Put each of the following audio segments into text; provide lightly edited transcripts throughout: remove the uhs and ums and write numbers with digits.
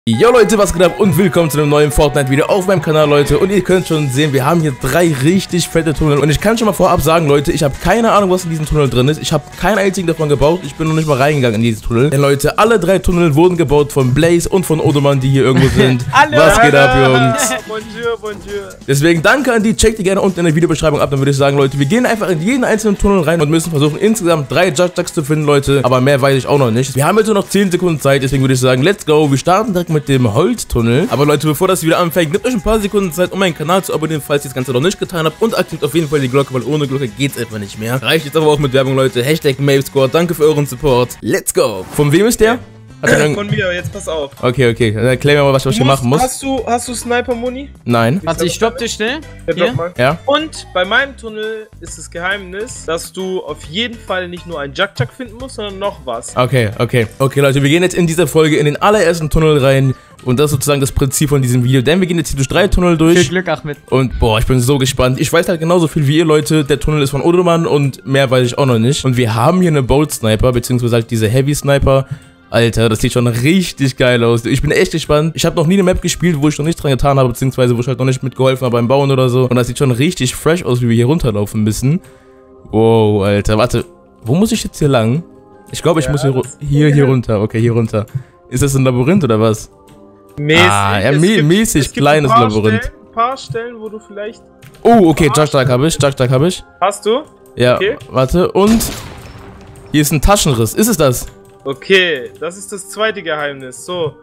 Yo Leute, was geht ab und willkommen zu einem neuen Fortnite-Video auf meinem Kanal, Leute. Und ihr könnt schon sehen, wir haben hier 3 richtig fette Tunnel. Und ich kann schon mal vorab sagen, Leute, ich habe keine Ahnung, was in diesem Tunnel drin ist. Ich habe keinen einzigen davon gebaut. Ich bin noch nicht mal reingegangen in dieses Tunnel. Denn Leute, alle 3 Tunnel wurden gebaut von Blaze und von Odemann, die hier irgendwo sind. Was geht ab, Jungs? Bonjour, bonjour. Deswegen danke an die, checkt die gerne unten in der Videobeschreibung ab. Dann würde ich sagen, Leute, wir gehen einfach in jeden einzelnen Tunnel rein und müssen versuchen, insgesamt 3 Judge-Jugs zu finden, Leute. Aber mehr weiß ich auch noch nicht. Wir haben jetzt nur noch 10 Sekunden Zeit, deswegen würde ich sagen, let's go. Wir starten direkt mit dem Holztunnel. Aber Leute, bevor das wieder anfängt, gebt euch ein paar Sekunden Zeit, um meinen Kanal zu abonnieren, falls ihr das Ganze noch nicht getan habt. Und aktiviert auf jeden Fall die Glocke, weil ohne Glocke geht's einfach nicht mehr. Reicht jetzt aber auch mit Werbung, Leute. Hashtag Mavescore, danke für euren Support. Let's go. Von wem ist der? Von mir, jetzt pass auf. Okay. Dann erklär mir mal, was ich hier machen muss. Hast du Sniper-Muni? Nein. Warte, ich stopp dich schnell. Ja, mal. Ja. Und bei meinem Tunnel ist das Geheimnis, dass du auf jeden Fall nicht nur einen Jug-Jug finden musst, sondern noch was. Okay, Leute, wir gehen jetzt in dieser Folge in den allerersten Tunnel rein. Und das ist sozusagen das Prinzip von diesem Video. Denn wir gehen jetzt hier durch 3 Tunnel durch. Viel Glück, Achmed. Und boah, ich bin so gespannt. Ich weiß halt genauso viel wie ihr, Leute. Der Tunnel ist von Odemann und mehr weiß ich auch noch nicht. Und wir haben hier eine Bolt Sniper, beziehungsweise halt diese Heavy Sniper. Alter, das sieht schon richtig geil aus. Ich bin echt gespannt. Ich habe noch nie eine Map gespielt, wo ich noch nichts dran getan habe, beziehungsweise wo ich halt noch nicht mitgeholfen habe beim Bauen oder so. Und das sieht schon richtig fresh aus, wie wir hier runterlaufen müssen. Wow, Alter. Warte, wo muss ich jetzt hier lang? Ich glaube, ich muss hier runter. Okay, hier runter. Ist das ein Labyrinth oder was? Mäßig. Ah, ja, mäßig kleines Labyrinth. Ein paar Stellen, wo du vielleicht... Oh, okay, Judge-Jug habe ich. Hast du? Ja, okay. Warte, und hier ist ein Taschenriss. Ist es das? Okay, das ist das zweite Geheimnis. So.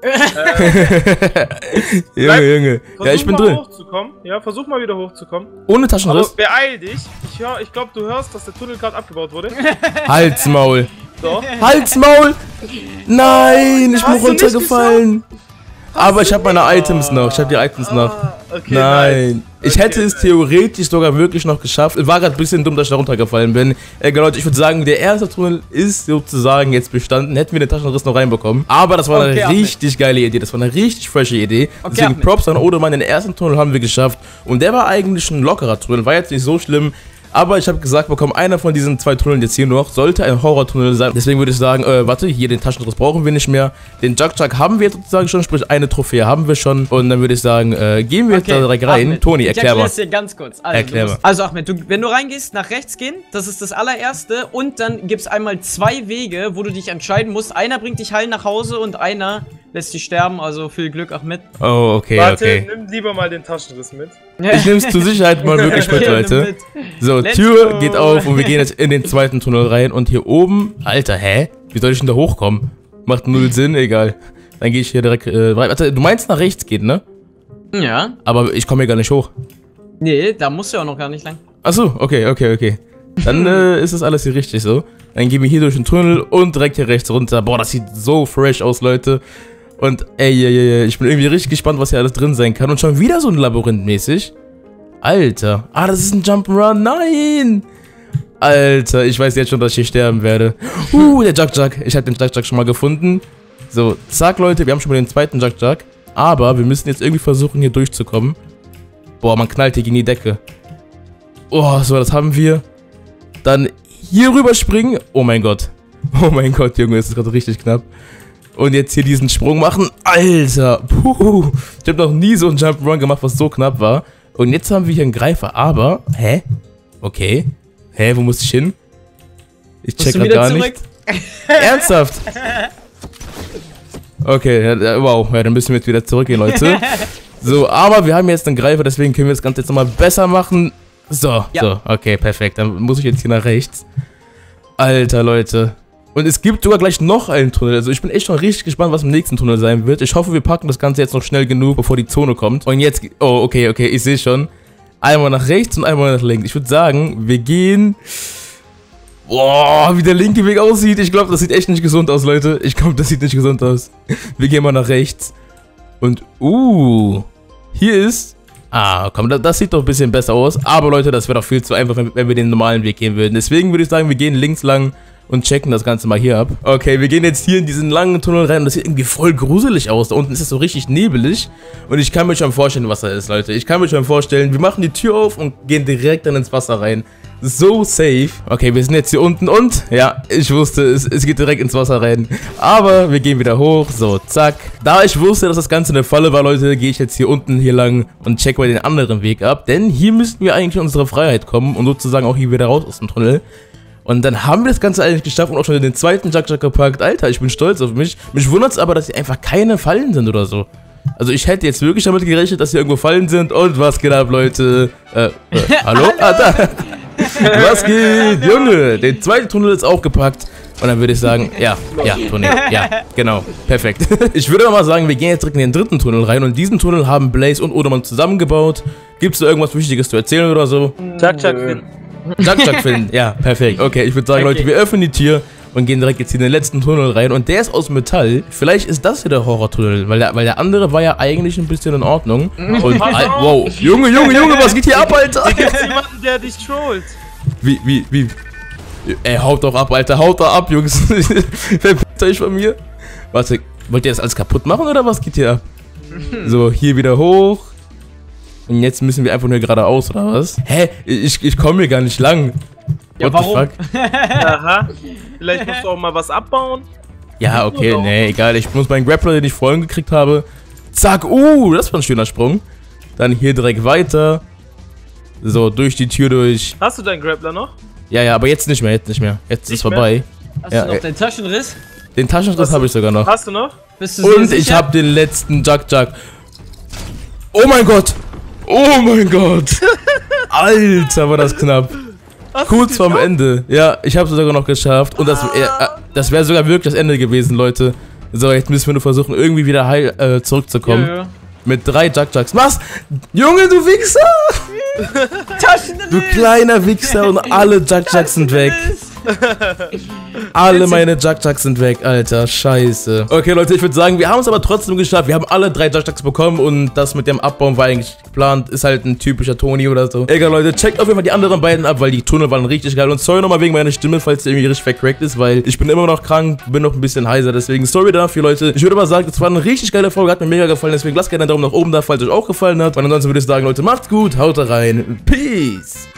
Junge. Ja, ich bin drin. Versuch mal wieder hochzukommen. Ohne Taschenriss? Aber beeil dich. Ich glaube, du hörst, dass der Tunnel gerade abgebaut wurde. Halsmaul. So. Halsmaul! Nein, ich bin runtergefallen. Aber ich habe meine Items noch. Ich habe die Items noch. Okay, nein. Ich hätte es theoretisch sogar wirklich noch geschafft. War gerade ein bisschen dumm, dass ich da runtergefallen bin. Leute, ich würde sagen, der erste Tunnel ist sozusagen jetzt bestanden. Hätten wir den Taschenriss noch reinbekommen. Aber das war eine richtig geile Idee. Das war eine richtig frische Idee. Deswegen Props an Odemann. Den ersten Tunnel haben wir geschafft. Und der war eigentlich ein lockerer Tunnel. War jetzt nicht so schlimm. Aber ich habe gesagt bekommen, einer von diesen 2 Tunneln jetzt hier noch sollte ein Horror-Tunnel sein. Deswegen würde ich sagen, warte, hier den Taschenriss brauchen wir nicht mehr. Den Jug-Jug haben wir sozusagen schon, sprich eine Trophäe haben wir schon. Und dann würde ich sagen, gehen wir jetzt da direkt rein. Ahmed, Toni, erklär mal. Ich erkläre es dir ganz kurz. Also Ahmed, wenn du reingehst, nach rechts gehen, das ist das allererste. Und dann gibt es einmal 2 Wege, wo du dich entscheiden musst. Einer bringt dich heil nach Hause und einer lässt dich sterben. Also viel Glück, Ahmed. Oh, okay, Warte, nimm lieber mal den Taschenriss mit. Ich nehme es zur Sicherheit mal wirklich mit, Leute. So, Let's Tür go. geht auf und wir gehen jetzt in den zweiten Tunnel rein. Und hier oben, Alter, hä? Wie soll ich denn da hochkommen? Macht null Sinn, egal. Dann gehe ich hier direkt warte, du meinst nach rechts geht, ne? Ja. Aber ich komme hier gar nicht hoch. Nee, da musst du ja auch noch gar nicht lang. Achso, okay. Dann ist das alles hier richtig so. Dann gehen wir hier durch den Tunnel und direkt hier rechts runter. Boah, das sieht so fresh aus, Leute. Und ey, ich bin irgendwie richtig gespannt, was hier alles drin sein kann. Und schon wieder so ein Labyrinth mäßig. Alter. Ah, das ist ein Jump'n'Run. Nein. Alter, ich weiß jetzt schon, dass ich hier sterben werde. Der Jug-Jug. Ich habe den Jug-Jug schon mal gefunden. So, zack, Leute, wir haben schon mal den zweiten Jug-Jug. Aber wir müssen jetzt irgendwie versuchen, hier durchzukommen. Boah, man knallt hier gegen die Decke. Oh, so, das haben wir. Dann hier rüber springen. Oh mein Gott. Oh mein Gott, Junge, das ist gerade richtig knapp. Und jetzt hier diesen Sprung machen. Alter. Puh. Ich habe noch nie so einen Jump'n'Run gemacht, was so knapp war. Und jetzt haben wir hier einen Greifer. Aber, hä? Okay. Hä, wo muss ich hin? Ich check grad gar nicht. Ernsthaft? Okay, wow. Ja, dann müssen wir jetzt wieder zurückgehen, Leute. So, aber wir haben jetzt einen Greifer, deswegen können wir das Ganze jetzt nochmal besser machen. So, okay, perfekt. Dann muss ich jetzt hier nach rechts. Alter, Leute. Und es gibt sogar gleich noch einen Tunnel. Also ich bin echt schon richtig gespannt, was im nächsten Tunnel sein wird. Ich hoffe, wir packen das Ganze jetzt noch schnell genug, bevor die Zone kommt. Und jetzt... Oh, okay, ich sehe schon. Einmal nach rechts und einmal nach links. Ich würde sagen, wir gehen... Boah, wie der linke Weg aussieht. Ich glaube, das sieht echt nicht gesund aus, Leute. Ich glaube, das sieht nicht gesund aus. Wir gehen mal nach rechts. Und, hier ist... Ah, komm, das sieht doch ein bisschen besser aus. Aber, Leute, das wäre doch viel zu einfach, wenn wir den normalen Weg gehen würden. Deswegen würde ich sagen, wir gehen links lang und checken das Ganze mal hier ab. Okay, wir gehen jetzt hier in diesen langen Tunnel rein und das sieht irgendwie voll gruselig aus. Da unten ist es so richtig nebelig und ich kann mir schon vorstellen, was da ist, Leute. Ich kann mir schon vorstellen, wir machen die Tür auf und gehen direkt dann ins Wasser rein. so safe. Okay, wir sind jetzt hier unten und, ja, ich wusste, es geht direkt ins Wasser rein. Aber wir gehen wieder hoch, so, zack. Da ich wusste, dass das Ganze eine Falle war, Leute, gehe ich jetzt hier unten hier lang und check mal den anderen Weg ab. Denn hier müssten wir eigentlich in unsere Freiheit kommen und sozusagen auch hier wieder raus aus dem Tunnel. Und dann haben wir das Ganze eigentlich geschafft und auch schon den zweiten Jack-Jack gepackt. Alter, ich bin stolz auf mich. Mich wundert es aber, dass hier einfach keine Fallen sind oder so. Also ich hätte jetzt wirklich damit gerechnet, dass hier irgendwo Fallen sind. Und was geht ab, Leute? Hallo? Ah, da. Was geht? Junge, der zweite Tunnel ist auch gepackt. Und dann würde ich sagen, ja, Tunnel, ja, genau, perfekt. Ich würde mal sagen, wir gehen jetzt direkt in den dritten Tunnel rein. Und diesen Tunnel haben Blaze und Odermann zusammengebaut. Gibt es da irgendwas Wichtiges zu erzählen oder so? Jack-Jack finden. Jack-Jack finden, ja, perfekt. Okay, ich würde sagen, Leute, wir öffnen die Tür und gehen direkt jetzt in den letzten Tunnel rein. Und der ist aus Metall. Vielleicht ist das hier der Horrortunnel, weil der andere war ja eigentlich ein bisschen in Ordnung. Und, wow, Junge, was geht hier ab, Alter? Hier gibt's jemanden, der dich trollt. Wie? Ey, haut doch ab, Alter, haut doch ab, Jungs. Verpisst euch von mir. Warte, wollt ihr das alles kaputt machen oder was geht hier ab? So, hier wieder hoch. Und jetzt müssen wir einfach nur geradeaus, oder was? Hä? Ich komme hier gar nicht lang. Ja, warum? What the fuck? Aha. Vielleicht musst du auch mal was abbauen. Ja, okay, nee, egal. Ich muss meinen Grappler, den ich vorhin gekriegt habe. Zack, das war ein schöner Sprung. Dann hier direkt weiter. So, durch die Tür durch. Hast du deinen Grappler noch? Ja, aber jetzt nicht mehr, Jetzt ist es vorbei. Hast du noch den Taschenriss? Den Taschenriss habe ich sogar noch. Hast du noch? Bist du Und ich habe den letzten Jack-Jack. Oh mein Gott! Oh mein Gott! Alter, war das knapp. Kurz vorm Ende. Ja, ich habe es sogar noch geschafft. Und das wäre sogar wirklich das Ende gewesen, Leute. So, jetzt müssen wir nur versuchen, irgendwie wieder heil zurückzukommen. Ja. Mit 3 Jack-Jacks. Was? Junge, du Wichser! Du kleiner Wichser und alle Jack-Jacks sind weg. Alle meine Jack-Jacks sind weg, Alter. Scheiße. Okay, Leute, ich würde sagen, wir haben es aber trotzdem geschafft. Wir haben alle 3 Jack-Jacks bekommen und das mit dem Abbauen war eigentlich geplant. Ist halt ein typischer Toni oder so. Egal, Leute, checkt auf jeden Fall die anderen beiden ab, weil die Tunnel waren richtig geil. Und sorry nochmal wegen meiner Stimme, falls die irgendwie richtig vercrackt ist, weil ich bin immer noch krank, bin noch ein bisschen heiser. Deswegen sorry dafür, Leute. Ich würde aber sagen, es war eine richtig geile Folge, hat mir mega gefallen. Deswegen lasst gerne einen Daumen nach oben da, falls es euch auch gefallen hat. Und ansonsten würde ich sagen, Leute, macht's gut, haut rein. Peace.